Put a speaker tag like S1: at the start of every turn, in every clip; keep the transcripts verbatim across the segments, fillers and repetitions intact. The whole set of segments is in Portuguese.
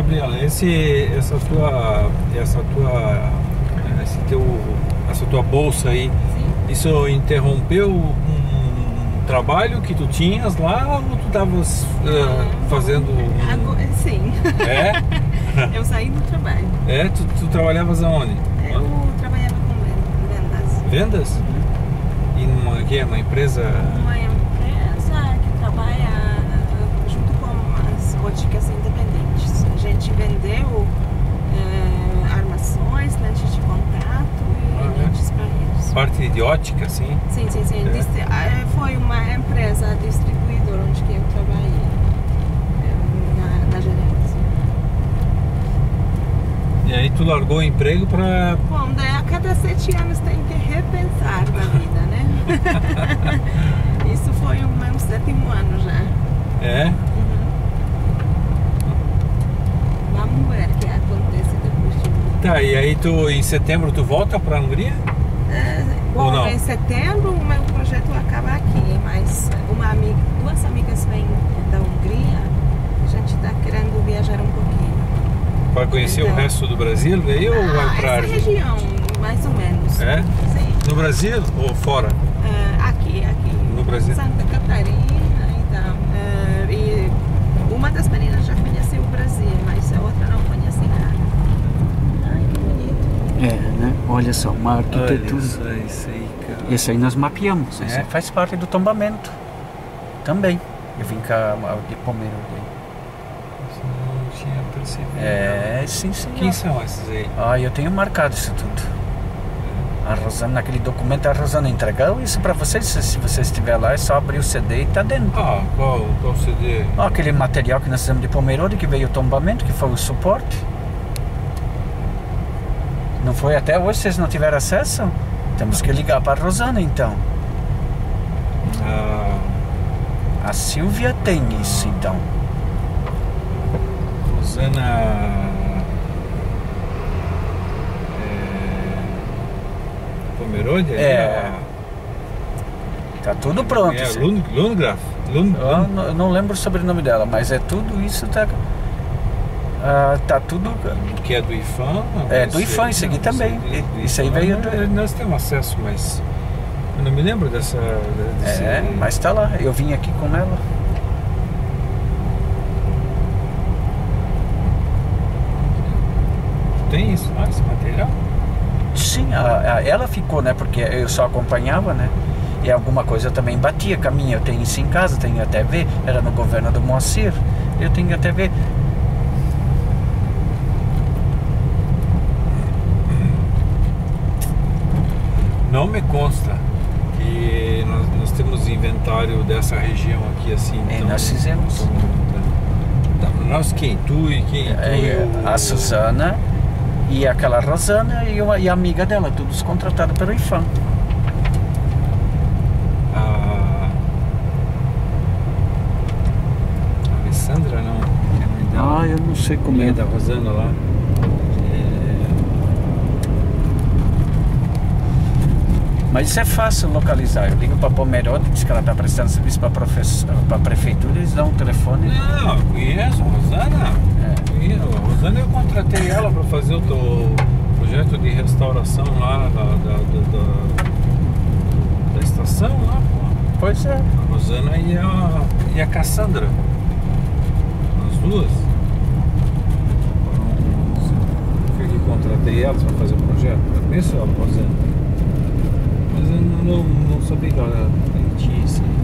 S1: Gabriela, esse, essa tua, essa tua, esse teu, essa tua bolsa aí,
S2: Sim.
S1: isso interrompeu um trabalho que tu tinhas lá ou tu estavas uh, fazendo? Um...
S2: Agora, sim.
S1: É?
S2: Eu saí do trabalho.
S1: É? Tu, tu trabalhavas aonde?
S2: Eu trabalhava com vendas.
S1: Vendas? Uhum. E numa, que é uma empresa?
S2: Uma empresa que trabalha junto com as boticas independentes. A gente vendeu é, armações, lentes de contato e
S1: ah,
S2: lentes para eles.
S1: Parte de ótica, sim?
S2: Sim, sim, sim.
S1: É.
S2: Distri... Foi uma empresa distribuidora onde que eu trabalhei na, na Genebra.
S1: E aí tu largou o emprego para...
S2: Bom, daí a cada sete anos tem que repensar na vida, né? Isso foi o meu sétimo ano já.
S1: É?
S2: Uhum. Vamos ver o que acontece depois de...
S1: Tá, e aí tu, em setembro tu volta para a Hungria?
S2: É, bom, em setembro o meu projeto acaba aqui, mas uma amiga, duas amigas vêm da Hungria, a gente está querendo viajar um pouquinho.
S1: Para conhecer então, o resto do Brasil, daí ou
S2: ah,
S1: vai para
S2: essa região, mais ou menos.
S1: É?
S2: Sim.
S1: No Brasil ou fora?
S2: Uh, aqui, aqui.
S1: No Brasil.
S2: Santa Catarina, então. Uh, e uma das meninas já conheceu o Brasil, mas a outra não conhece nada. Ai, que bonito.
S3: É, né? Olha só, uma arquitetura.
S1: Olha isso aí, cara.
S3: Esse aí nós mapeamos.
S1: É?
S3: Esse faz parte do tombamento. Também. Eu vim cá de Pomerode.
S1: Não tinha percebido.
S3: É, sim, sim.
S1: Quem são esses aí?
S3: Ah, eu tenho marcado isso tudo. A Rosana, naquele documento, a Rosana entregou isso pra vocês. Se você estiver lá, é só abrir o C D e tá dentro.
S1: Ah, qual, qual C D?
S3: Ah, aquele material que nós fizemos de Pomerode, que veio o tombamento, que foi o suporte. Não foi até hoje, vocês não tiveram acesso? Temos que ligar para a Rosana, então.
S1: Ah,
S3: a Silvia tem isso, então.
S1: Rosana... Pomerode?
S3: É. Tá tudo pronto.
S1: É, Lund, Lundgraf. Lund,
S3: eu não, eu não lembro o sobrenome dela, mas é tudo isso, tá... Ah, tá tudo...
S1: Que é do I F A M?
S3: É, do I F A M, isso aqui também. Isso aí veio...
S1: Do... Nós temos acesso, mas... Eu não me lembro dessa... Desse...
S3: É, mas tá lá. Eu vim aqui com ela.
S1: Tem isso lá, esse material?
S3: Sim, a, a, ela ficou, né? Porque eu só acompanhava, né? E alguma coisa eu também batia caminho. Eu tenho isso em casa, tenho até ver. Era no governo do Moacir. Eu tenho até ver.
S1: Não me consta que nós, nós temos inventário dessa região aqui assim.
S3: É,
S1: então,
S3: nós fizemos.
S1: Então, nós quem? Tu e quem? Tu
S3: é,
S1: e o...
S3: A Suzana e aquela Rosana e, uma, e a amiga dela, todos contratados pelo I F A M.
S1: A Alessandra não?
S3: Ah, eu não sei como é.
S1: Da Rosana lá.
S3: Mas isso é fácil localizar. Eu ligo para a Pomerode, diz que ela está prestando serviço para a prefeitura, eles dão um telefone.
S1: Não, eu conheço a Rosana.
S3: É.
S1: Conheço. A Rosana, eu contratei ela para fazer o teu projeto de restauração lá da, da, da, da, da estação lá, pô.
S3: Pois é.
S1: A Rosana e a, e a Cassandra. As duas. Fui que contratei elas para fazer o projeto. Eu conheço a Rosana. Mas eu não, não sabia que ela tinha isso aí.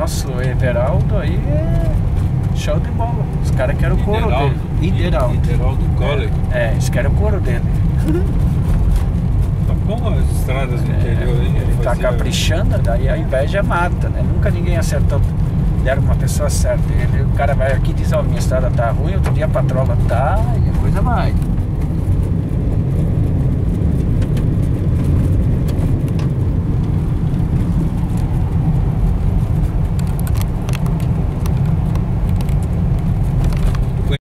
S3: nosso Everaldo aí é show de bola. Os caras querem o couro
S1: Ideraldo.
S3: dele. Ideraldo.
S1: Ideraldo Colle.
S3: É, eles querem o couro dele.
S1: Tá bom as estradas do interior aí.
S3: Ele tá
S1: fazia-
S3: caprichando, daí a inveja mata, né? Nunca ninguém acertou, deram uma pessoa certa. Ele, o cara vai aqui e diz, ó, minha estrada tá ruim, outro dia a patrola tá, e a coisa vai.